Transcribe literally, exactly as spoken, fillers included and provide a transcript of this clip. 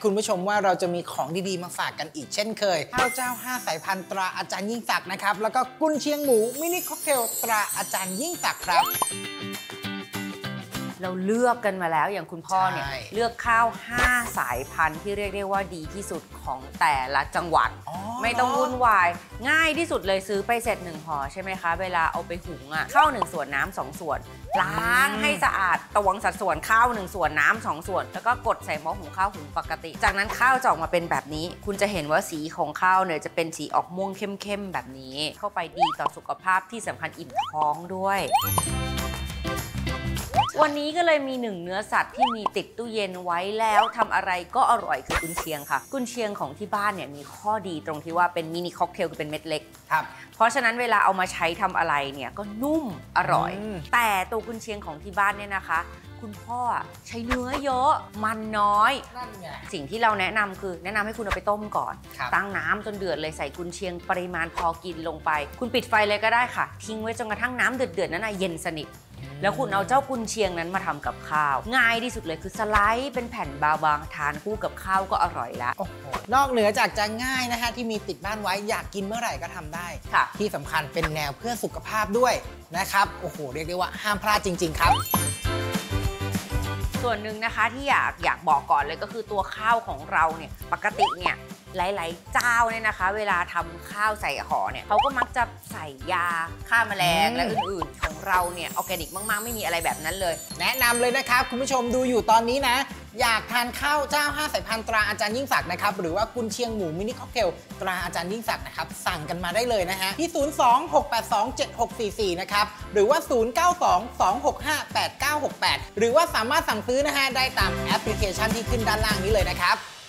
คุณผู้ชมว่าเราจะมีของดีๆมาฝากกันอีกเช่นเคยข้าวเจ้าห้าสายพันธุ์ตราอาจารย์ยิ่งศักดิ์นะครับแล้วก็กุนเชียงหมูมินิค็อกเทลตราอาจารย์ยิ่งศักดิ์ครับเราเลือกกันมาแล้วอย่างคุณพ่อเนี่ยเลือกข้าวห้าสายพันธุ์ที่เรียกได้ว่าดีที่สุดของแต่ละจังหวัดไม่ต้องวุ่นวายง่ายที่สุดเลยซื้อไปเสร็จหนึ่งห่อใช่ไหมคะเวลาเอาไปหุงอ่ะข้าวหนึ่งส่วนน้ำสองส่วนล้างให้สะอาดตวงสัดส่วนข้าวหนึ่งส่วนน้ำสองส่วนแล้วก็กดใส่หม้อหุงข้าวหุงปกติจากนั้นข้าวจะออกมาเป็นแบบนี้คุณจะเห็นว่าสีของข้าวเนี่ยจะเป็นสีออกม่วงเข้มๆแบบนี้เข้าไปดีต่อสุขภาพที่สำคัญอิ่มท้องด้วยวันนี้ก็เลยมีหนึ่งเนื้อสัตว์ที่มีติดตู้เย็นไว้แล้วทำอะไรก็อร่อยคือกุนเชียงค่ะกุนเชียงของที่บ้านเนี่ยมีข้อดีตรงที่ว่าเป็นมินิค็อกเทลคือเป็นเม็ดเล็กครับเพราะฉะนั้นเวลาเอามาใช้ทำอะไรเนี่ยก็นุ่มอร่อยแต่ตัวกุนเชียงของที่บ้านเนี่ยนะคะคุณพ่อใช้เนื้อเยอะมันน้อยนั่นไงสิ่งที่เราแนะนำคือแนะนำให้คุณเอาไปต้มก่อนตั้งน้ำจนเดือดเลยใส่กุนเชียงปริมาณพอกินลงไปคุณปิดไฟเลยก็ได้ค่ะทิ้งไว้จนกระทั่งน้ำเดือดๆนั้นเย็นสนิทแล้วคุณเอาเจ้ากุนเชียงนั้นมาทำกับข้าวง่ายที่สุดเลยคือสไลด์เป็นแผ่นบางๆทานคู่กับข้าวก็อร่อยแล้วนอกเหนือจากจะง่ายนะฮะที่มีติดบ้านไว้อยากกินเมื่อไหร่ก็ทำได้ที่สำคัญเป็นแนวเพื่อสุขภาพด้วยนะครับโอ้โหเรียกได้ว่าห้ามพลาดจริงๆครับส่วนหนึ่งนะคะที่อยากอยากบอกก่อนเลยก็คือตัวข้าวของเราเนี่ยปกติเนี่ยหลายๆเจ้าเนี่ยนะคะเวลาทำข้าวใส่ห่อเนี่ยเขาก็มักจะใส่ยาฆ่าแมลงและอื่นๆของเราเนี่ยออร์แกนิกมากๆไม่มีอะไรแบบนั้นเลยแนะนำเลยนะครับคุณผู้ชมดูอยู่ตอนนี้นะอยากทานข้าวเจ้าห้าสายพันธุ์ตราอาจารย์ยิ่งศักดิ์นะครับหรือว่ากุนเชียงหมูมินิค็อกเทลตราอาจารย์ยิ่งศักดิ์นะครับสั่งกันมาได้เลยนะฮะที่ศูนย์ สอง หก แปด สอง เจ็ด หก สี่ สี่นะครับหรือว่าศูนย์ เก้า สอง สอง หก ห้า แปด เก้า หก แปดหรือว่าสามารถสั่งซื้อนะฮะได้ตามแอปพลิเคชันที่ขึ้นด้านล่างนี้เลยนะครับ